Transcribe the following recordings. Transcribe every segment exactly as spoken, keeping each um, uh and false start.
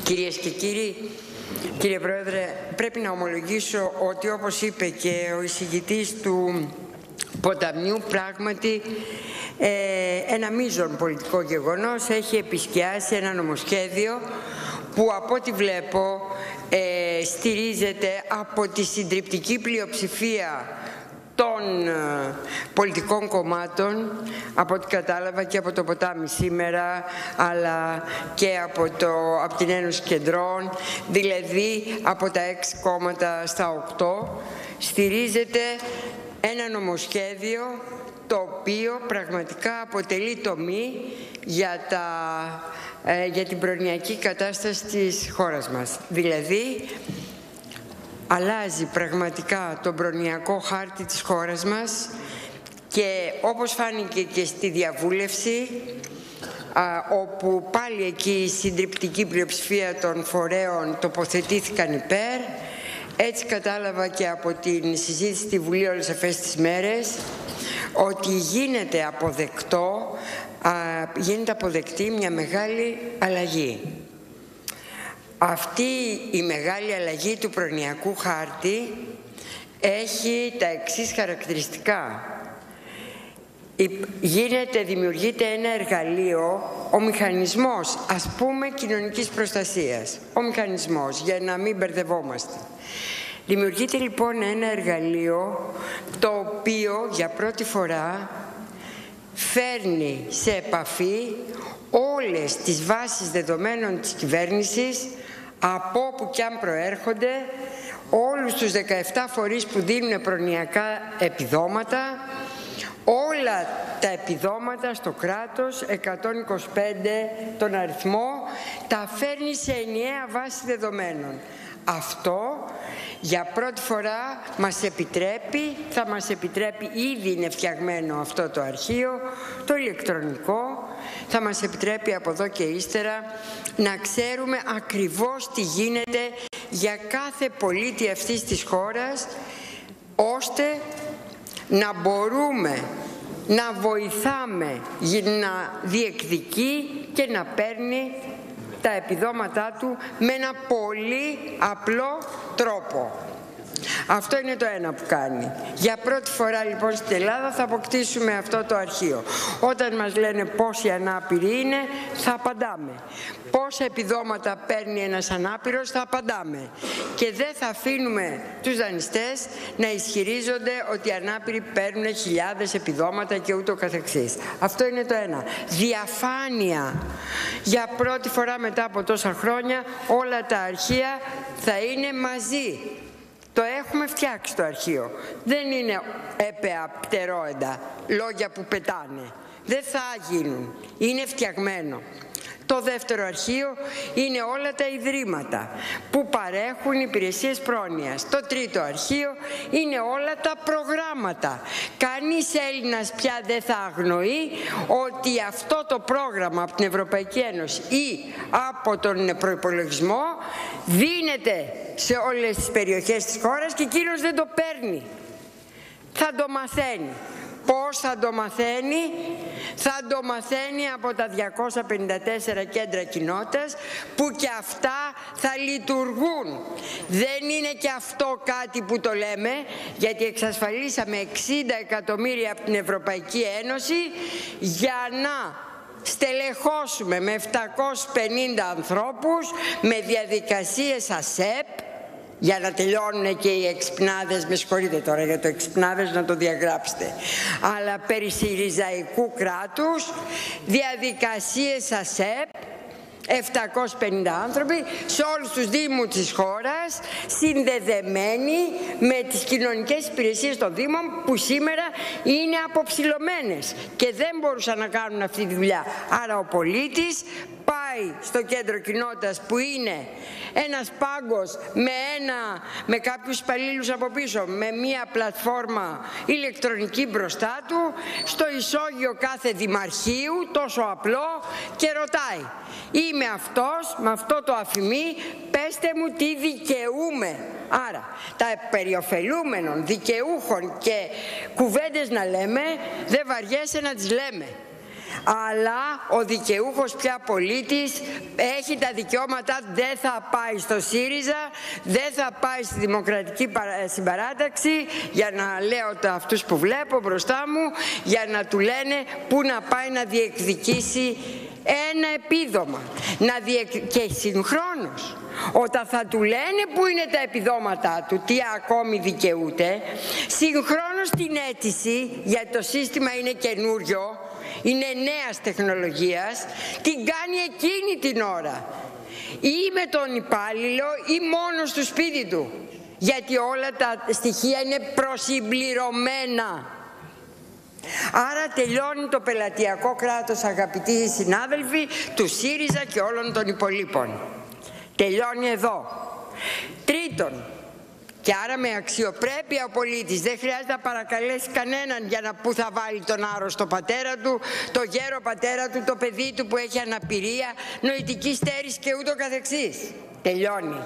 Κυρίες και κύριοι, κύριε Πρόεδρε, πρέπει να ομολογήσω ότι, όπως είπε και ο εισηγητής του ποταμιού, πράγματι ε, ένα μείζον πολιτικό γεγονός έχει επισκιάσει ένα νομοσχέδιο που, από ό,τι βλέπω, ε, στηρίζεται από τη συντριπτική πλειοψηφία των ε, πολιτικών κομμάτων, από ό,τι κατάλαβα και από το ποτάμι σήμερα, αλλά και από, το, από την Ένωση Κεντρών, δηλαδή από τα έξι κόμματα στα οκτώ, στηρίζεται ένα νομοσχέδιο το οποίο πραγματικά αποτελεί τομή για, τα, ε, για την προνοιακή κατάσταση της χώρας μας. Δηλαδή, αλλάζει πραγματικά τον προνοιακό χάρτη της χώρας μας και, όπως φάνηκε και στη διαβούλευση, α, όπου πάλι εκεί η συντριπτική πλειοψηφία των φορέων τοποθετήθηκαν υπέρ, έτσι κατάλαβα και από την συζήτηση στη Βουλή όλες αυτές τις μέρες ότι γίνεται αποδεκτό, α, γίνεται αποδεκτή μια μεγάλη αλλαγή. Αυτή η μεγάλη αλλαγή του προνοιακού χάρτη έχει τα εξής χαρακτηριστικά. Γίνεται, δημιουργείται ένα εργαλείο, ο μηχανισμός, ας πούμε, κοινωνικής προστασίας. Ο μηχανισμός, για να μην μπερδευόμαστε. Δημιουργείται λοιπόν ένα εργαλείο το οποίο για πρώτη φορά φέρνει σε επαφή όλες τις βάσεις δεδομένων της κυβέρνησης, από όπου κι αν προέρχονται, όλους τους δεκαεπτά φορείς που δίνουν προνοιακά επιδόματα, όλα τα επιδόματα στο κράτος, εκατόν είκοσι πέντε τον αριθμό, τα φέρνει σε ενιαία βάση δεδομένων. Αυτό για πρώτη φορά μας επιτρέπει, θα μας επιτρέπει, ήδη είναι φτιαγμένο αυτό το αρχείο, το ηλεκτρονικό, θα μας επιτρέπει από εδώ και ύστερα να ξέρουμε ακριβώς τι γίνεται για κάθε πολίτη αυτής της χώρας, ώστε να μπορούμε να βοηθάμε να διεκδικεί και να παίρνει τα επιδόματά του με ένα πολύ απλό τρόπο. Αυτό είναι το ένα που κάνει. Για πρώτη φορά λοιπόν στην Ελλάδα θα αποκτήσουμε αυτό το αρχείο. Όταν μας λένε πόσοι ανάπηροι είναι, θα απαντάμε. Πόσα επιδόματα παίρνει ένας ανάπηρος, θα απαντάμε. Και δεν θα αφήνουμε τους δανειστές να ισχυρίζονται ότι οι ανάπηροι παίρνουν χιλιάδες επιδόματα και ούτω καθεξής. Αυτό είναι το ένα. Διαφάνεια. Για πρώτη φορά μετά από τόσα χρόνια όλα τα αρχεία θα είναι μαζί. Το έχουμε φτιάξει το αρχείο. Δεν είναι έπεα πτερόεντα, λόγια που πετάνε. Δεν θα γίνουν. Είναι φτιαγμένο. Το δεύτερο αρχείο είναι όλα τα ιδρύματα που παρέχουν υπηρεσίες πρόνοιας. Το τρίτο αρχείο είναι όλα τα προγράμματα. Κανείς Έλληνας πια δεν θα αγνοεί ότι αυτό το πρόγραμμα από την Ευρωπαϊκή Ένωση ή από τον προϋπολογισμό δίνεται σε όλες τις περιοχές της χώρας και εκείνος δεν το παίρνει. Θα το μαθαίνει. Πώς θα το μαθαίνει? Θα το μαθαίνει από τα διακόσια πενήντα τέσσερα κέντρα κοινότητας που και αυτά θα λειτουργούν. Δεν είναι και αυτό κάτι που το λέμε, γιατί εξασφαλίσαμε εξήντα εκατομμύρια από την Ευρωπαϊκή Ένωση για να στελεχώσουμε με επτακόσιους πενήντα ανθρώπους με διαδικασίες ΑΣΕΠ, για να τελειώνουν και οι εξυπνάδες, με συγχωρείτε τώρα για το εξυπνάδες να το διαγράψετε, αλλά περί συριζαϊκού κράτους, διαδικασίες ΑΣΕΠ, επτακόσιοι πενήντα άνθρωποι σε όλους τους δήμους της χώρας, συνδεδεμένοι με τις κοινωνικές υπηρεσίες των δήμων που σήμερα είναι αποψηλωμένες και δεν μπορούσαν να κάνουν αυτή τη δουλειά. Άρα ο πολίτης πάει στο κέντρο κοινότητας που είναι ένας πάγκος με, ένα, με κάποιους υπαλλήλους από πίσω, με μία πλατφόρμα ηλεκτρονική μπροστά του, στο ισόγειο κάθε δημαρχείου, τόσο απλό, και ρωτάει: είμαι αυτός, με αυτό το αφημί, πέστε μου τι δικαιούμαι. Άρα τα περιοφελούμενων δικαιούχων και κουβέντες να λέμε, δεν βαριέσαι να τις λέμε. Αλλά ο δικαιούχος πια πολίτης έχει τα δικαιώματα, δεν θα πάει στο ΣΥΡΙΖΑ, δεν θα πάει στη Δημοκρατική Συμπαράταξη για να λέω τα αυτούς που βλέπω μπροστά μου, για να του λένε πού να πάει να διεκδικήσει ένα επίδομα. Να διεκ... Και συγχρόνως, όταν θα του λένε πού είναι τα επιδόματά του, τι ακόμη δικαιούται, συγχρόνως την αίτηση, γιατί το σύστημα είναι καινούριο, είναι νέας τεχνολογίας, την κάνει εκείνη την ώρα. Ή με τον υπάλληλο ή μόνος στο σπίτι του. Γιατί όλα τα στοιχεία είναι προσυμπληρωμένα. Άρα τελειώνει το πελατειακό κράτος, αγαπητοί συνάδελφοι, του ΣΥΡΙΖΑ και όλων των υπολείπων. Τελειώνει εδώ. Τρίτον, και άρα με αξιοπρέπεια ο πολίτης δεν χρειάζεται να παρακαλέσει κανέναν για να πού θα βάλει τον άρρωστο πατέρα του, το γέρο πατέρα του, το παιδί του που έχει αναπηρία, νοητική στέρηση και ούτω καθεξής. Τελειώνει.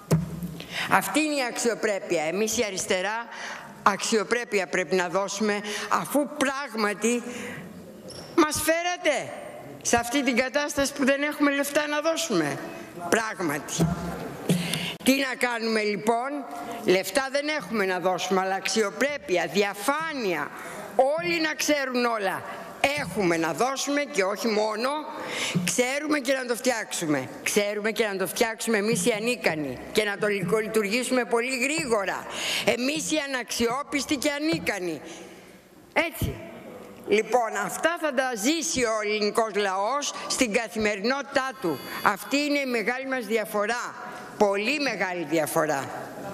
Αυτή είναι η αξιοπρέπεια. Εμείς η αριστερά αξιοπρέπεια πρέπει να δώσουμε, αφού πράγματι μας φέρατε σε αυτή την κατάσταση που δεν έχουμε λεφτά να δώσουμε. Πράγματι. Τι να κάνουμε λοιπόν? Λεφτά δεν έχουμε να δώσουμε, αλλά αξιοπρέπεια, διαφάνεια, όλοι να ξέρουν όλα. Έχουμε να δώσουμε και όχι μόνο, ξέρουμε και να το φτιάξουμε. Ξέρουμε και να το φτιάξουμε εμείς οι ανίκανοι και να το λειτουργήσουμε πολύ γρήγορα. Εμείς οι αναξιόπιστοι και ανίκανοι. Έτσι. Λοιπόν, αυτά θα τα ζήσει ο ελληνικός λαός στην καθημερινότητά του. Αυτή είναι η μεγάλη μας διαφορά. Πολύ μεγάλη διαφορά.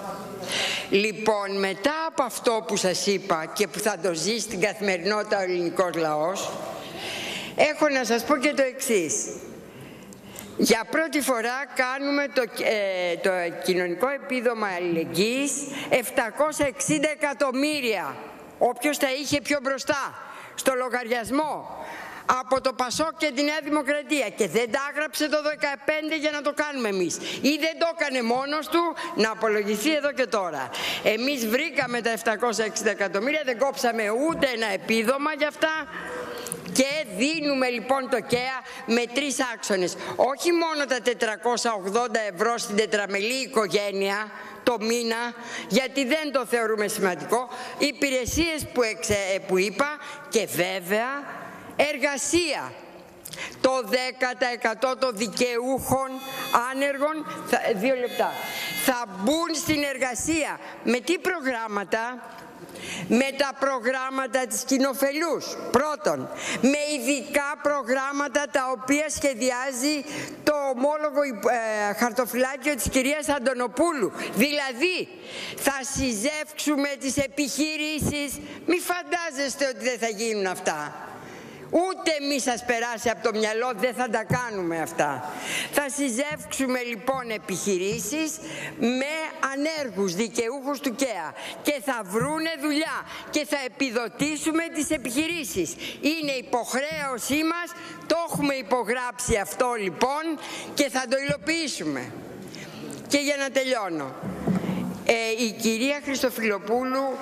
Λοιπόν, μετά από αυτό που σας είπα και που θα το ζήσει στην καθημερινότητα ο ελληνικός λαός, έχω να σας πω και το εξής. Για πρώτη φορά κάνουμε το, ε, το κοινωνικό επίδομα αλληλεγγύης επτακόσια εξήντα εκατομμύρια. Όποιος τα είχε πιο μπροστά στο λογαριασμό από το ΠΑΣΟΚ και τη Νέα Δημοκρατία και δεν τα έγραψε το δεκαπέντε για να το κάνουμε εμείς ή δεν το έκανε μόνος του, να απολογηθεί εδώ και τώρα. Εμείς βρήκαμε τα επτακόσια εξήντα εκατομμύρια, δεν κόψαμε ούτε ένα επίδομα για αυτά και δίνουμε λοιπόν το ΚΕΑ με τρεις άξονες. Όχι μόνο τα τετρακόσια ογδόντα ευρώ στην τετραμελή οικογένεια το μήνα, γιατί δεν το θεωρούμε σημαντικό, υπηρεσίες που, εξε, που είπα και βέβαια εργασία. Το δέκα τοις εκατό των δικαιούχων άνεργων, θα, δύο λεπτά, θα μπουν στην εργασία. Με τι προγράμματα? Με τα προγράμματα της κοινοφελούς, πρώτον. Με ειδικά προγράμματα τα οποία σχεδιάζει το ομόλογο ε, χαρτοφυλάκιο της κυρίας Αντωνοπούλου. Δηλαδή, θα συζεύξουμε τις επιχειρήσεις. Μη φαντάζεστε ότι δεν θα γίνουν αυτά. Ούτε μη σας περάσει από το μυαλό, δεν θα τα κάνουμε αυτά. Θα συζεύξουμε λοιπόν επιχειρήσεις με ανέργους δικαιούχους του ΚΕΑ και θα βρούνε δουλειά και θα επιδοτήσουμε τις επιχειρήσεις. Είναι υποχρέωσή μας, το έχουμε υπογράψει αυτό λοιπόν και θα το υλοποιήσουμε. Και για να τελειώνω, ε, η κυρία Χριστοφιλοπούλου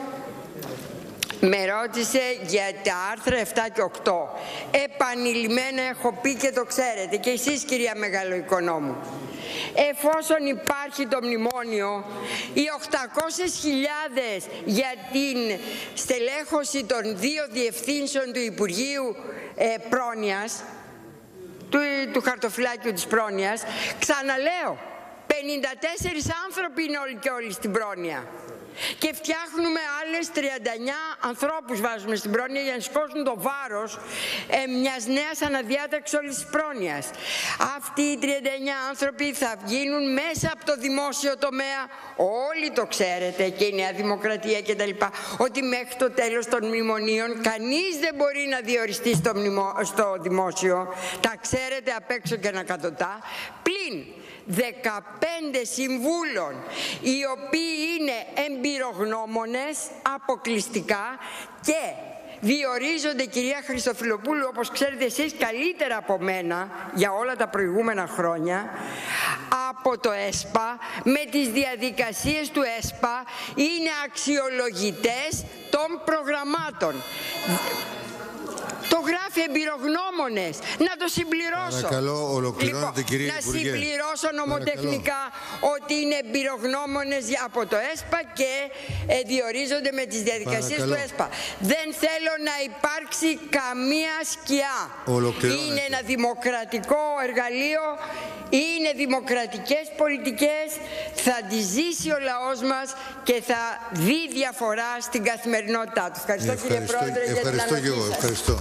με ρώτησε για τα άρθρα επτά και οκτώ. Επανειλημμένα έχω πει και το ξέρετε και εσείς, κυρία Μεγαλοοικονόμου. Εφόσον υπάρχει το μνημόνιο, οι οκτακόσιες χιλιάδες για την στελέχωση των δύο διευθύνσεων του Υπουργείου ε, Πρόνοιας, του, του χαρτοφυλάκιου της Πρόνοιας, ξαναλέω, πενήντα τέσσερις άνθρωποι είναι όλοι και όλοι στην Πρόνοια. Και φτιάχνουμε άλλες τριάντα εννιά ανθρώπους βάζουμε στην πρόνοια για να σηκώσουν το βάρος ε, μιας νέας αναδιάταξης όλης της πρόνοιας. Αυτοί οι τριάντα εννιά άνθρωποι θα βγαίνουν μέσα από το δημόσιο τομέα. Όλοι το ξέρετε και η Νέα Δημοκρατία και τα λοιπά, ότι μέχρι το τέλος των μνημονίων κανείς δεν μπορεί να διοριστεί στο, μνημο... στο δημόσιο. Τα ξέρετε απ' έξω και ανακατοτά. Πλην δεκαπέντε συμβούλων οι οποίοι είναι εμπειρογνώμονες αποκλειστικά και διορίζονται, κυρία Χριστοφιλοπούλου, όπως ξέρετε εσείς καλύτερα από μένα για όλα τα προηγούμενα χρόνια, από το ΕΣΠΑ, με τις διαδικασίες του ΕΣΠΑ, είναι αξιολογητές των προγραμμάτων. Το γράφει γράφει εμπειρογνώμονες. Να το συμπληρώσω. Παρακαλώ, ολοκληρώνετε, λοιπόν, κυρία να Υπουργέ. συμπληρώσω νομοτεχνικά ότι είναι εμπειρογνώμονες από το ΕΣΠΑ και ε, διορίζονται με τις διαδικασίες Παρακαλώ. του ΕΣΠΑ. Δεν θέλω να υπάρξει καμία σκιά. Είναι ένα δημοκρατικό εργαλείο, είναι δημοκρατικές πολιτικές, θα τη ζήσει ο λαός μας και θα δει διαφορά στην καθημερινότητά του. Ευχαριστώ, ευχαριστώ κύριε Πρόεδρε, για την ευχαριστώ και εγώ, ανοχή σας. ευχαριστώ.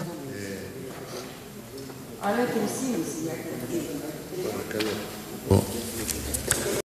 Άλλο και εσύ, για Παρακαλώ.